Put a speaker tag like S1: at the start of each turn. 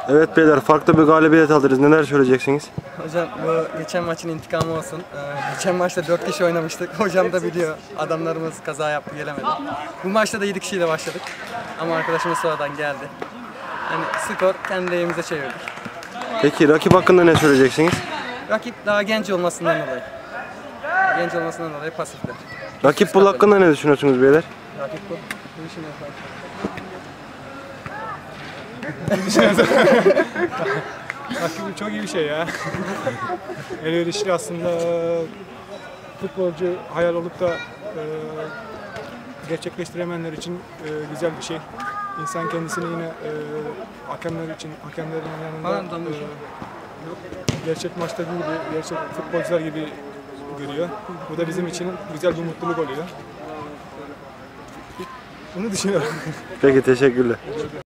S1: Evet beyler, farklı bir galibiyet aldınız. Neler söyleyeceksiniz?
S2: Hocam bu geçen maçın intikamı olsun. Geçen maçta 4 kişi oynamıştık. Hocam da biliyor. Adamlarımız kaza yaptı, gelemedi. Bu maçta da 7 kişiyle başladık. Ama arkadaşımız sonradan geldi. Yani skor kendi lehimize çevirdik.
S1: Peki rakip hakkında ne söyleyeceksiniz?
S2: Rakip daha genç olmasından dolayı. Genç olmasından dolayı pasifti.
S1: Rakip bul hakkında ne düşünüyorsunuz beyler?
S2: Rakip bu. Bu işini yapar.
S3: Rakip çok iyi bir şey ya. Elverişli aslında, futbolcu hayal olup da gerçekleştiremeyenler için güzel bir şey. İnsan kendisini yine hakemler için, hakemlerin yanında gerçek maçtaki gibi, gerçek futbolcular gibi görüyor. Bu da bizim için güzel bir mutluluk oluyor. Bunu düşünüyorum.
S1: Peki, teşekkürler.